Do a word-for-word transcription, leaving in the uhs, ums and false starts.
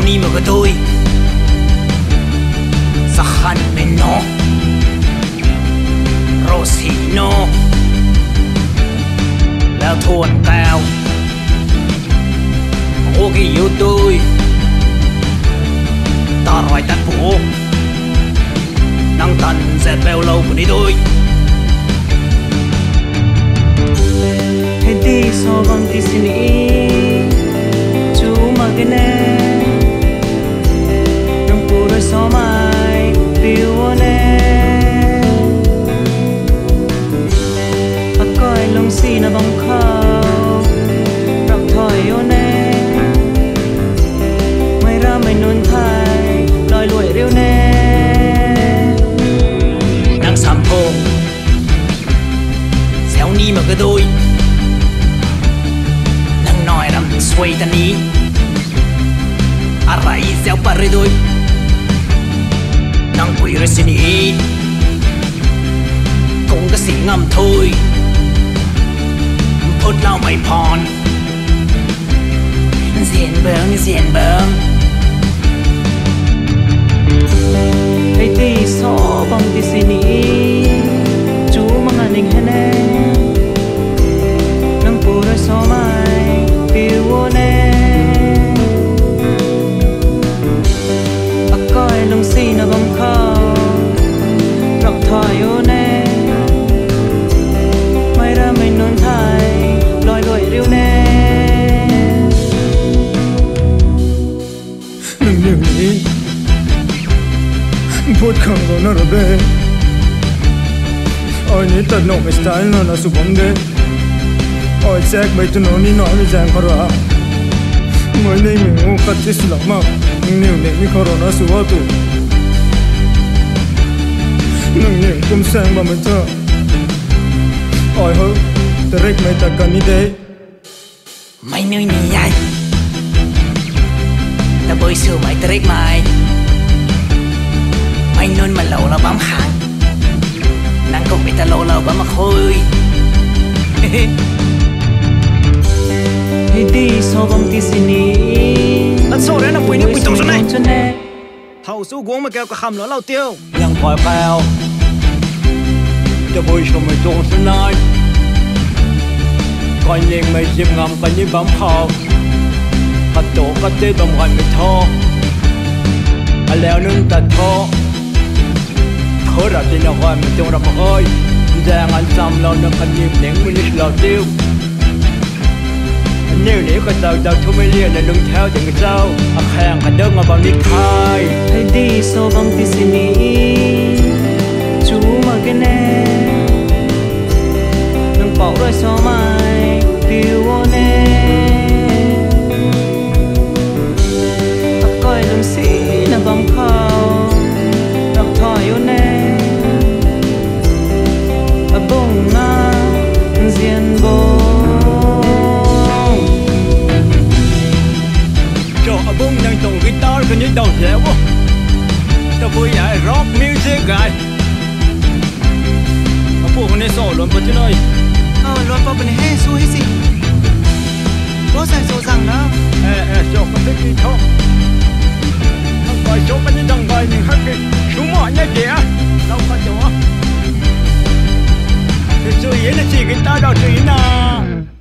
ni mà cái tôi Sahan Meno Rosino Leo thuần cao Ô cái yêu tôi Ta rồi tắt phủ Năng thần dẹt bèo lâu của đi tôi Hãy đi so bằng tí xin ý Chú mà cái nè Nông phụ đôi so mai Điều ôn nè Hãy coi lòng xì nà bóng khao Rạc thỏi ôn nè Mày ra mày nôn thai Lòi lụi riêu nè Năng xăm thô Xéo ni mà cái tôi Sway tani Arai xéo parre đôi Năng quỷ rồi xin ý Cũng có xỉ ngầm thôi Phút lao mày phòn Diện bướng, diện bướng Hãy đi so bóng tí xin ý Chú mà ngàn đình hên em Năng phụ rồi so mai Điều ôn em Ác coi lòng xì nà bóng khao Rạc thỏi ôn em Mày ra mình nôn thai Lòi lụi riêu nè Nâng nhiều ní Phút khẳng rồi nó rồi bê Ôi ní tật nổ cái style nó là sụp bóng đê Ôi chắc mấy tụi nó ní nói với giang khó ra Mới này mình ngô khát chế sụ lắm mà Nếu này mình khó ra nó sụ hóa tụ Nâng nhiều cũng sang bà mình thơ Ôi hơ Tớ rách mấy ta cần đi đây Mày nơi nì ai Ta bơi sửa mày ta rách mày Mày nôn mà lâu là bám hàng Nàng không bị ta lâu lâu bám mà khôi Hãy đi so bóng tí xin ý Anh số đấy là quỷ nước quỷ tổng số này này Thầu số cuốn mà kêu cả khăm nó lao tiêu Yang khỏi phèo Cho vui cho mày trông xuống này Coi nhìn mày dịp ngầm coi như bấm khổ Hạt tổ có tế bầm gọi mày thô À leo nâng tật thô Khối ra tên nào gọi mày trông ra mà ơi Giang anh xăm lâu nâng khăn nhịp nén mình lịch lao tiêu Nếu nếu có tàu tàu thu mấy liền là đừng theo từng cái sao Ác hàng hẳn đơn mà bằng đi khai Hãy đi so bóng tí xin ý Chú mà cái nè Nâng bảo rồi so mai Điều ôn em Ác coi lòng xí nà bóng khao Rạc thỏi ôn em Ác bông ngà Diện bông Cho ở bông đang tổng guitar cái như đầu dẻo quá Ta vui giải rock music guy Ở phụ con này sổ luôn vào chứ nơi Ờ, luôn vào bên hê xu hết gì Có giải dỗ rằng đó Ê, ê, cho con thích đi thôi Thằng gọi số bên như thằng gọi mình khắc kì Chú mỏi nha kìa Đâu có chỗ Thì chú ý là chỉ guitar đâu chú ý nào